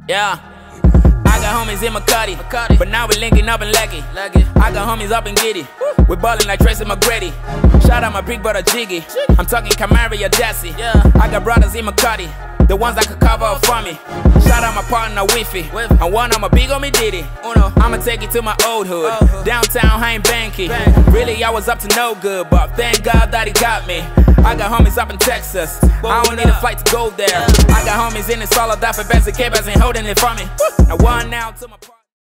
Yeah. I got homies in McCarty, but now we linking up in Leggy. I got homies up in Giddy, we ballin' like Tracy McGrady. Shout out my big brother Jiggy, I'm talking Camry or Jesse. I got brothers in McCarty, the ones that could cover up for me. Shout out my partner Wiffy, and one of my big homie Diddy. I'ma take you to my old hood, downtown Hain Banky. Really I was up to no good, but thank God that he got me. I got homies up in Texas, I don't need a flight to go there. I got homies in the Solid for Benz and K-Bass ain't holding it for me. Now one now to my